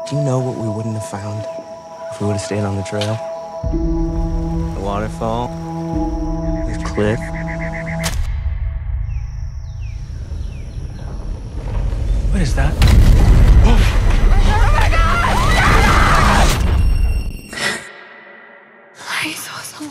Do you know what we wouldn't have found if we would have stayed on the trail? The waterfall, the cliff. What is that? Oh my God! I saw someone.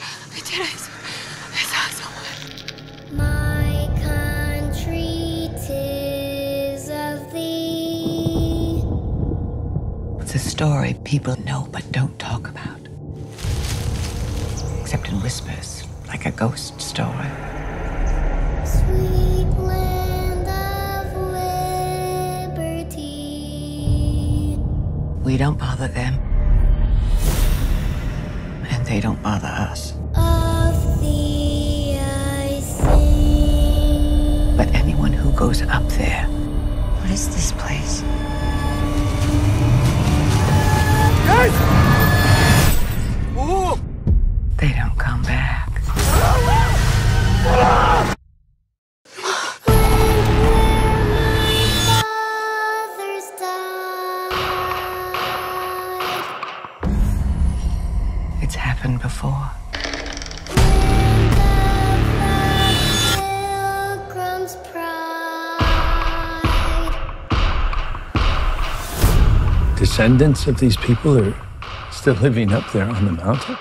I saw someone. My country, 'tis of thee. It's a story people know but don't talk about. Except in whispers, like a ghost story. Sweet land of liberty. We don't bother them. And they don't bother us. Of thee I sing. But anyone who goes up there, what is this place? Guys! Ooh! They don't come back. Fathers died. It's happened before. Pilgrim's pride. Descendants of these people are still living up there on the mountain?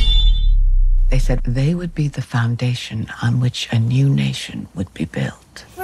They said they would be the foundation on which a new nation would be built.